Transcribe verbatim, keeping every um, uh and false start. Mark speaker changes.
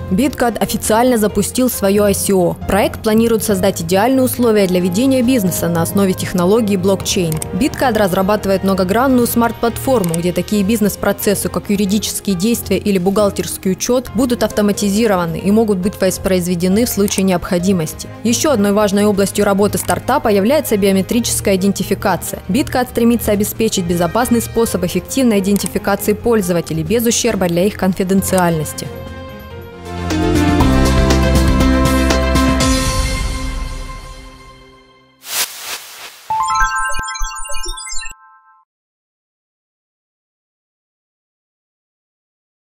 Speaker 1: BitCard официально запустил свое ай си о. Проект планирует создать идеальные условия для ведения бизнеса на основе технологии блокчейн. BitCard разрабатывает многогранную смарт-платформу, где такие бизнес-процессы, как юридические действия или бухгалтерский учет, будут автоматизированы и могут быть воспроизведены в случае необходимости. Еще одной важной областью работы стартапа является биометрическая идентификация. BitCard стремится обеспечить безопасный способ эффективной идентификации пользователей без ущерба для их конфиденциальности.